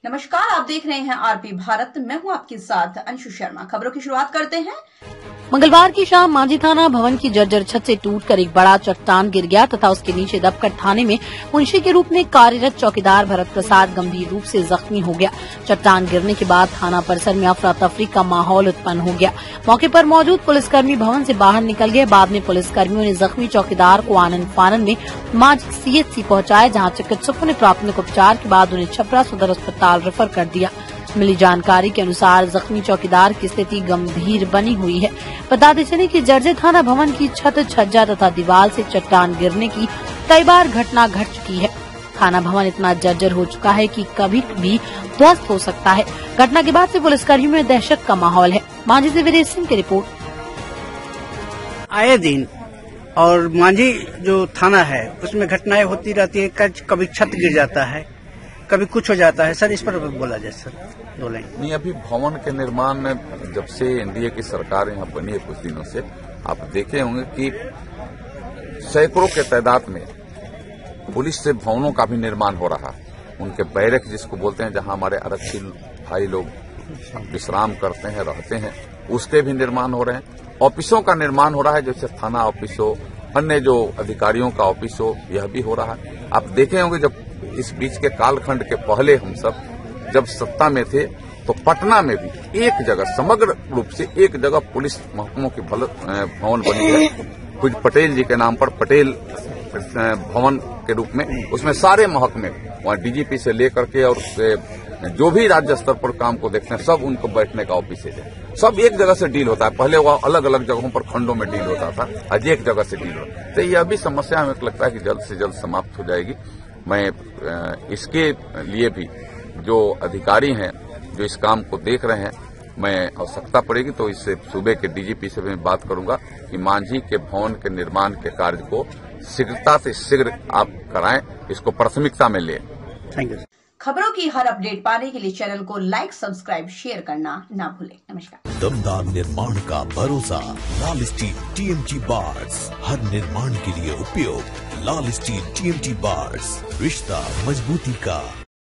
नमस्कार, आप देख रहे हैं आरपी भारत। मैं हूं आपके साथ अंशु शर्मा। खबरों की शुरुआत करते हैं। मंगलवार की शाम मांझी थाना भवन की जर्जर छत से टूटकर एक बड़ा चट्टान गिर गया तथा उसके नीचे दबकर थाने में मुंशी के रूप में कार्यरत चौकीदार भरत प्रसाद गंभीर रूप से जख्मी हो गया। चट्टान गिरने के बाद थाना परिसर में अफरा तफरी का माहौल उत्पन्न हो गया। मौके पर मौजूद पुलिसकर्मी भवन से बाहर निकल गए। बाद में पुलिसकर्मियों ने जख्मी चौकीदार को आनंद फानन में मांझी सीएचसी पहुंचाया, जहां चिकित्सकों ने प्राथमिक उपचार के बाद उन्हें छपरा सदर अस्पताल रेफर कर दिया। मिली जानकारी के अनुसार जख्मी चौकीदार की स्थिति गंभीर बनी हुई है। बताते चले कि जर्जर थाना भवन की छत, छज्जा तथा दीवार से चट्टान गिरने की कई बार घटना घट चुकी है। थाना भवन इतना जर्जर हो चुका है कि कभी भी ध्वस्त हो सकता है। घटना के बाद से पुलिसकर्मियों में दहशत का माहौल है। मांझी से विदेश सिंह की रिपोर्ट। आए दिन और मांझी जो थाना है उसमें घटनाएं होती रहती है। कभी छत गिर जाता है, कभी कुछ हो जाता है। सर, इस पर बोला जाए सर, बोलें। नहीं, अभी भवन के निर्माण में जब से एनडीए की सरकार यहाँ बनी है कुछ दिनों से, आप देखे होंगे कि सैकड़ों के तादाद में पुलिस से भवनों का भी निर्माण हो रहा है। उनके बैरक जिसको बोलते हैं, जहां हमारे आरक्षी भाई लोग विश्राम करते हैं, रहते हैं, उसके भी निर्माण हो रहे हैं। ऑफिसों का निर्माण हो रहा है, जैसे थाना ऑफिस हो, अन्य जो अधिकारियों का ऑफिस हो, यह भी हो रहा है। आप देखे होंगे जब इस बीच के कालखंड के पहले हम सब जब सत्ता में थे तो पटना में भी एक जगह, समग्र रूप से एक जगह पुलिस महकमों की भवन बनी है, कुछ पटेल जी के नाम पर पटेल भवन के रूप में। उसमें सारे महकमे, वहाँ डीजीपी से लेकर के और जो भी राज्य स्तर पर काम को देखते हैं, सब उनको बैठने का ऑफिस है। सब एक जगह से डील होता है। पहले वह अलग अलग जगहों पर खंडों में डील होता था, आज एक जगह से डील होता है। तो यह भी समस्या हमें लगता है कि जल्द से जल्द समाप्त हो जाएगी। मैं इसके लिए भी जो अधिकारी हैं जो इस काम को देख रहे हैं, मैं आवश्यकता पड़ेगी तो इससे सूबे के डीजीपी से मैं बात करूंगा कि मांझी के भवन के निर्माण के कार्य को शीघ्रता से शीघ्र आप कराएं, इसको प्राथमिकता में लें। Thank you. खबरों की हर अपडेट पाने के लिए चैनल को लाइक, सब्सक्राइब, शेयर करना ना भूलें। नमस्कार। दमदार निर्माण का भरोसा लाल स्टील टीएमटी बार्स, हर निर्माण के लिए उपयोग। लाल स्टील टीएमटी बार्स, रिश्ता मजबूती का।